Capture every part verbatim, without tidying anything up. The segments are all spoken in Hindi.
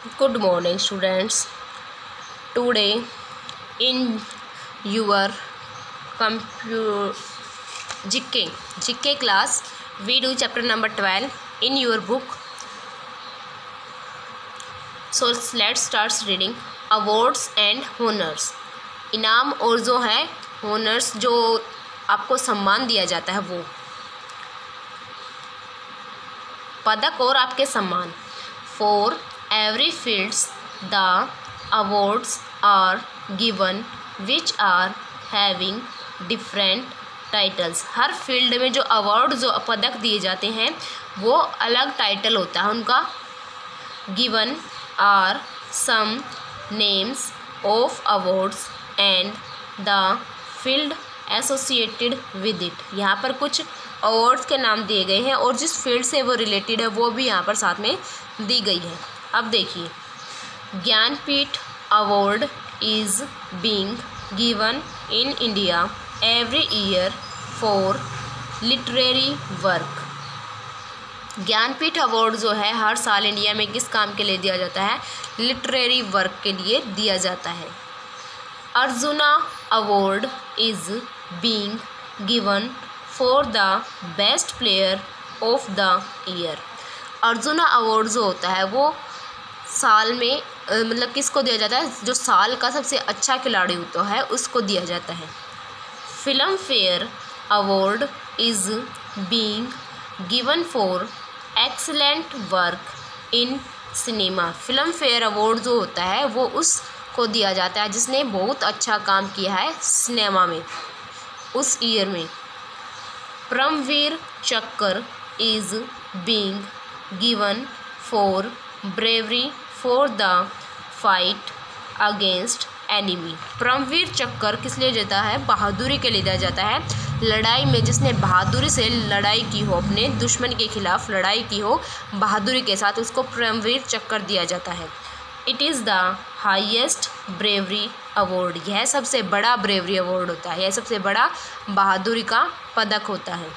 Good morning, students. Today, in your computer G K G K class, we do chapter number twelve in your book. So let's start reading. Awards and honors. इनाम और जो है honors जो आपको सम्मान दिया जाता है वो पदक और आपके सम्मान. For every fields the awards are given which are having different titles. हर फील्ड में जो अवार्ड जो पदक दिए जाते हैं वो अलग टाइटल होता है उनका. Given are some names of awards and the field associated with it. यहाँ पर कुछ अवार्ड्स के नाम दिए गए हैं और जिस फील्ड से वो रिलेटेड है वो भी यहाँ पर साथ में दी गई है. अब देखिए, Jnanpith award is being given in India every year for literary work. Jnanpith award जो है हर साल इंडिया में किस काम के लिए दिया जाता है? लिटरेरी वर्क के लिए दिया जाता है. Arjuna award is being given for the best player of the year. Arjuna award जो होता है वो साल में मतलब किसको दिया जाता है? जो साल का सबसे अच्छा खिलाड़ी होता है उसको दिया जाता है. Filmfare award is being given for excellent work in cinema. Filmfare award जो होता है वो उसको दिया जाता है जिसने बहुत अच्छा काम किया है सिनेमा में उस ईयर में. Paramvir Chakra is being given for bravery for the fight against enemy. Paramvir Chakra किस लिए देता है? बहादुरी के लिए दिया जाता है. लड़ाई में जिसने बहादुरी से लड़ाई की हो, अपने दुश्मन के खिलाफ लड़ाई की हो बहादुरी के साथ, उसको परमवीर चक्र दिया जाता है. It is the highest bravery award. यह सबसे बड़ा ब्रेवरी अवार्ड होता है, यह सबसे बड़ा बहादुरी का पदक होता है.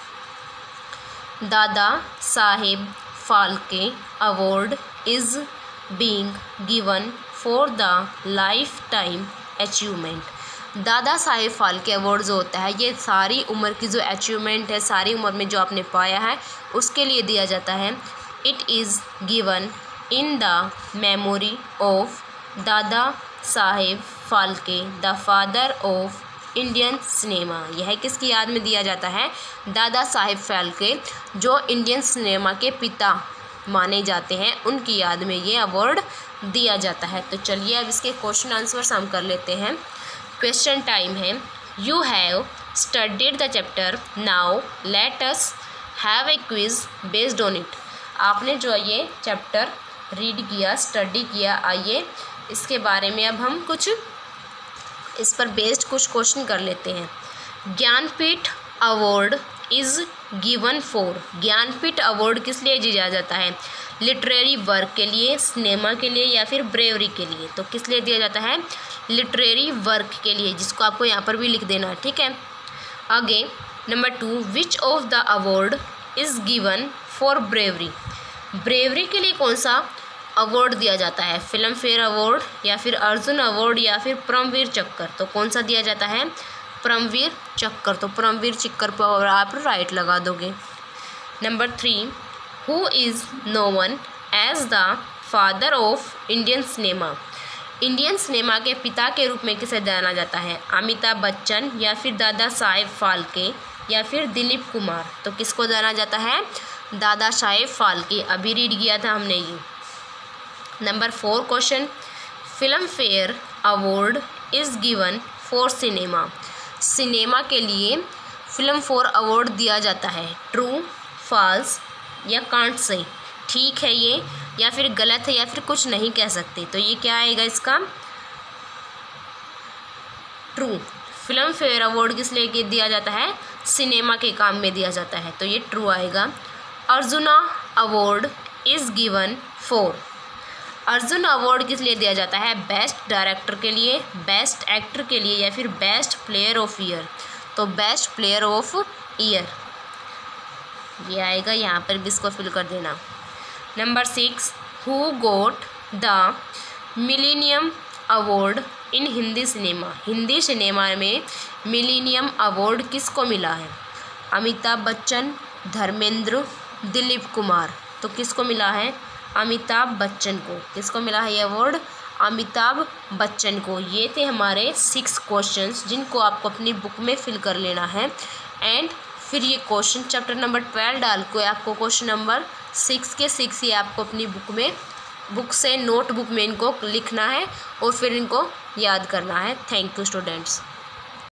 Dada Saheb Phalke award is being given for the lifetime achievement. Dada Saheb Phalke award जो होता है ये सारी उम्र की जो अचीवमेंट है, सारी उम्र में जो आपने पाया है उसके लिए दिया जाता है. It is given in the memory of Dada Saheb Phalke the father of Indian cinema. यह किसकी याद में दिया जाता है? दादा साहेब फाल्के जो इंडियन सिनेमा के पिता माने जाते हैं उनकी याद में ये अवार्ड दिया जाता है. तो चलिए अब इसके क्वेश्चन आंसर्स हम कर लेते हैं. क्वेश्चन टाइम है. You have studied the chapter, now let us have a quiz based on it. आपने जो ये चैप्टर रीड किया, स्टडी किया, आइए इसके बारे में अब हम कुछ इस पर बेस्ड कुछ क्वेश्चन कर लेते हैं. Jnanpith award is given for. Jnanpith award किस लिए दिया जाता है? लिटरेरी वर्क के लिए, सिनेमा के लिए या फिर ब्रेवरी के लिए? तो किस लिए दिया जाता है? लिटरेरी वर्क के लिए, जिसको आपको यहाँ पर भी लिख देना है, ठीक है. आगे number two, which of the award is given for bravery. Bravery के लिए कौन सा अवार्ड दिया जाता है? फिल्म फेयर अवार्ड या फिर अर्जुन अवार्ड या फिर परमवीर चक्र? तो कौन सा दिया जाता है? परमवीर चक्र. तो परमवीर चक्र पर आप राइट लगा दोगे. Number three, who is known as the father of Indian cinema. Indian cinema के पिता के रूप में किसे जाना जाता है? अमिताभ बच्चन या फिर दादा साहेब फाल्के या फिर दिलीप कुमार? तो किसको जाना जाता है? दादा साहेब फाल्के. अभी रीड किया था हमने ये. Number four question, Filmfare award is given for cinema. Cinema के लिए फिल्म फेयर अवार्ड दिया जाता है. ट्रू, फॉल्स या कांट से? ठीक है ये या फिर गलत है या फिर कुछ नहीं कह सकते. तो ये क्या आएगा इसका? ट्रू. फिल्म फेयर अवार्ड किस लिए दिया जाता है? सिनेमा के काम में दिया जाता है, तो ये ट्रू आएगा. Arjuna award is given for. Arjun award किस लिए दिया जाता है? बेस्ट डायरेक्टर के लिए, बेस्ट एक्टर के लिए या फिर बेस्ट प्लेयर ऑफ ईयर? तो बेस्ट प्लेयर ऑफ ईयर ये आएगा. यहाँ पर भी इसको फिल कर देना. Number six, who got the millennium award in Hindi cinema. Hindi cinema में मिलेनियम अवार्ड किसको मिला है? अमिताभ बच्चन, धर्मेंद्र, दिलीप कुमार। तो किसको मिला है? अमिताभ बच्चन को। किसको मिला है ये अवार्ड? अमिताभ बच्चन को। ये थे हमारे सिक्स क्वेश्चंस जिनको आपको अपनी बुक में फिल कर लेना है। एंड फिर ये क्वेश्चन चैप्टर नंबर ट्वेल्व डाल को आपको क्वेश्चन नंबर सिक्स के सिक्स ये आपको अपनी बुक में बुक से नोटबुक में इनको लिखना है और फिर इनको याद करना है। Thank you students.